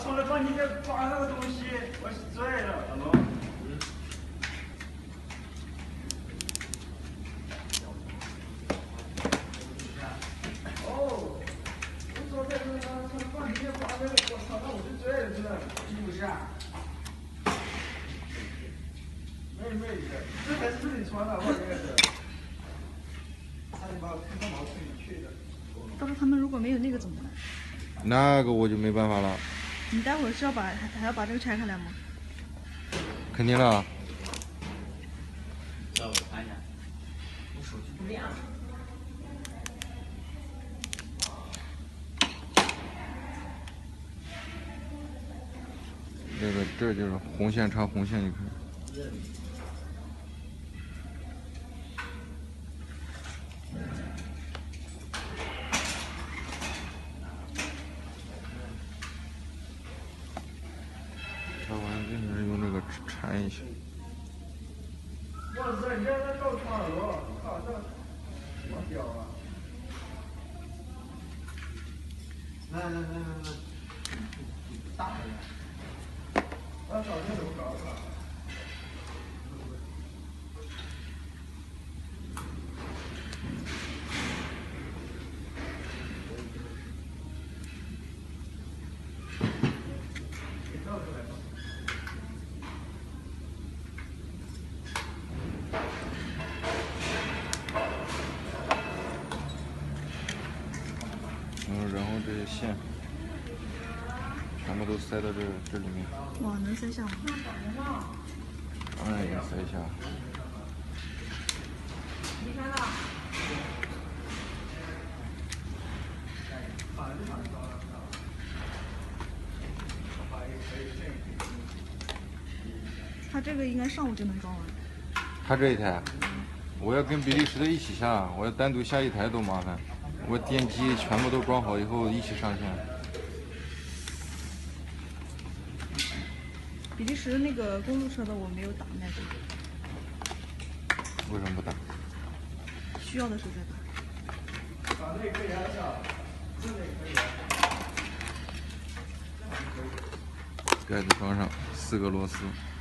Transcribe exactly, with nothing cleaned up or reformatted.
除了帮你这挂那个东西，我是最了，大龙。哦，我昨天那个从放你这挂那个，我操，那我就最了，真的，是不是啊？妹妹的，这才是你穿的，我这个是。他就把看毛自己去的。 到时候他们如果没有那个怎么办？ 那个我就没办法了。 你待会儿是要把还还要把这个拆开来吗？ 肯定了。 让我看一下，我手机不亮。 这个这就是红线插红线就可以。插完就是用这个缠一下。 哇塞，你这那够长了，靠，这什么屌啊！来来来来来，大的呀！我找这怎么搞的？ 嗯，然后这些线全部都塞到这这里面。 哇，能塞下吗？ 当然也塞下。 离开了。他这个应该上午就能装完。 他这一台，我要跟比利时的一起下，我要单独下一台多麻烦。我电机全部都装好以后一起上线。 比利时那个公路车的我没有打那个。 为什么不打？ 需要的时候再打。 打那可以按下，这个可以。 盖子装上，四个螺丝。